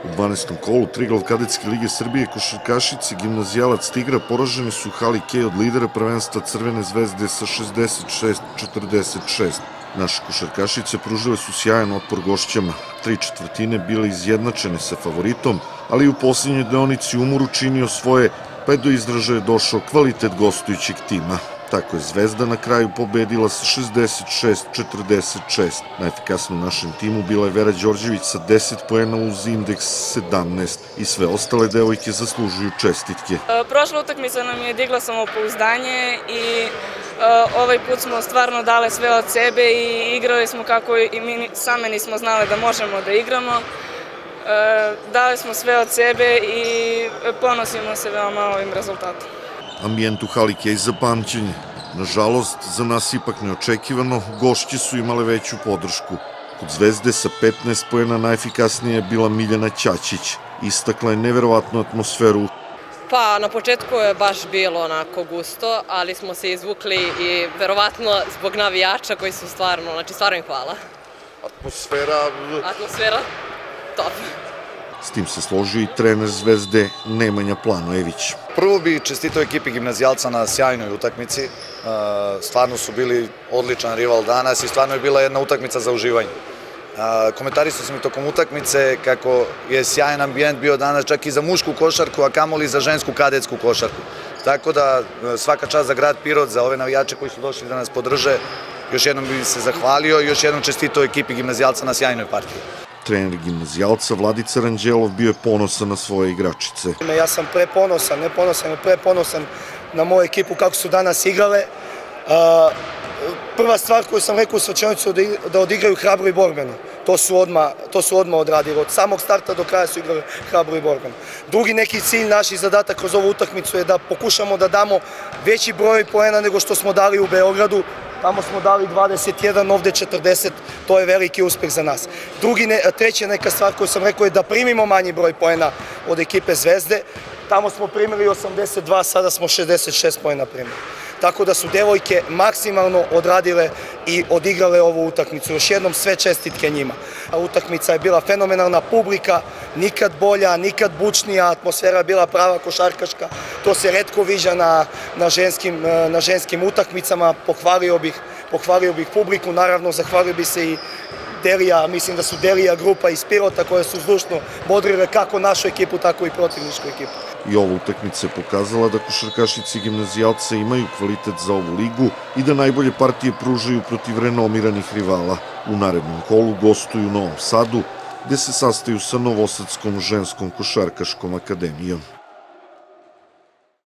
U 12. kolu Triglav kadetske lige Srbije košarkašice Gimnazijalac Tigra poraženi su u hali K od lidera prvenstva Crvene zvezde sa 66-46. Naše košarkašice pružile su sjajan otpor gošćama. 3/4 bile izjednačene sa favoritom, ali u posljednjoj deonici umor učinio svoje, pa je do izražaja došao kvalitet gostujućeg tima. Tako je Zvezda na kraju pobedila sa 66-46. Najefikasnije u našem timu bila je Vera Đorđević sa 10 poena uz indeks 17 i sve ostale devojke zaslužuju čestitke. Prošla utakmica nam je digla samopouzdanje i ovaj put smo stvarno dale sve od sebe i igrali smo kako i mi same nismo znali da možemo da igramo. Dali smo sve od sebe i ponosimo se veoma ovim rezultatom. Ambijent u hali K za pamćenje. Nažalost, za nas ipak neočekivano, gošće su imale veću podršku. Kod Zvezde sa 15 poena najefikasnija je bila Miljana Ćaćić. Istakla je neverovatnu atmosferu. Pa, na početku je baš bilo onako gusto, ali smo se izvukli i verovatno zbog navijača koji su stvarno, stvarno im hvala. Atmosfera, top. S tim se složio i trener Zvezde Nemanja Planojević. Prvo bi čestitao ekipi Gimnazijalca na sjajnoj utakmici. Stvarno su bili odličan rival danas i stvarno je bila jedna utakmica za uživanje. Komentarisao sam i tokom utakmice kako je sjajan ambijent bio danas čak i za mušku košarku, a kamoli za žensku kadetsku košarku. Tako da svaka čast za grad Pirot, za ove navijače koji su došli da nas podrže. Još jednom bih se zahvalio i još jednom čestitao ekipi Gimnazijalca na sjajnoj partiji. Trener Gimnazijalca Vladica Ranđelov bio je ponosan na svoje igračice. Ja sam preponosan, ne ponosan, preponosan na moju ekipu kako su danas igrale. Prva stvar koju sam rekao u svečanicu da odigraju hrabro i borbeno. To su odmah odradili. Od samog starta do kraja su igrali hrabro i borbeno. Drugi neki cilj, naš zadatak kroz ovu utakmicu je da pokušamo da damo veći broj poena nego što smo dali u Beogradu. Tamo smo dali 21, ovde 40, to je veliki uspeh za nas. Treća neka stvar koju sam rekao je da primimo manji broj poena od ekipe Zvezde. Tamo smo primili 82, sada smo 66 poena primili. Tako da su devojke maksimalno odradile i odigrale ovu utakmicu. Još jednom sve čestitke njima. Utakmica je bila fenomenalna, publika nikad bolja, nikad bučnija, atmosfera je bila prava košarkaška. To se retko viđa na ženskim utakmicama. Pohvalio bih publiku, naravno zahvalio bih se i Delija, mislim da su Delija grupa iz Pirota koje su zdušno bodrile kako našu ekipu, tako i protivničku ekipu. I ova utakmica je pokazala da košarkašice Gimnazijalca imaju kvalitet za ovu ligu i da najbolje partije pružaju protiv renomiranih rivala. U narednom kolu gostuju u Novom Sadu, gde se sastaju sa Novosadskom ženskom košarkaškom akademijom.